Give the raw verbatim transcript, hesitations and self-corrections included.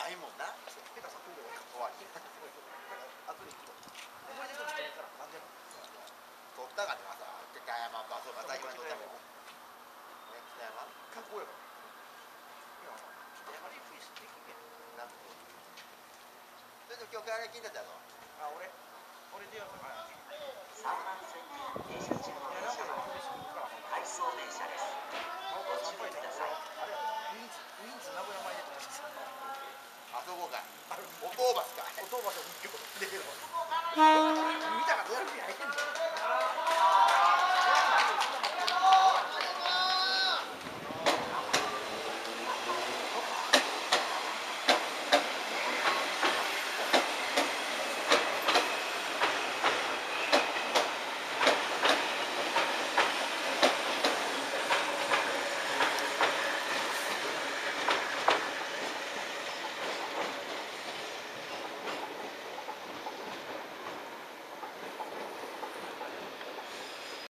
ないもんな。下手さ終わり。あとで行くの。お前で取ってからなんでも。取ったかってまさ、北山バスが最後に取ったもん。ね、北山。かっこよかった。いや、北山リフィスできねえ。なんと。それで今日帰り聞いてたぞ。あ、俺。俺出会ったから。 さんばん線で停車中の電車は回送電車です。ご注意ください。 あれ、ウィンズ、ウィンズ名古屋前でと思ってた。あそこか。おとうばすか。おとうばすを見てる。見たかどうやって焼いてんの。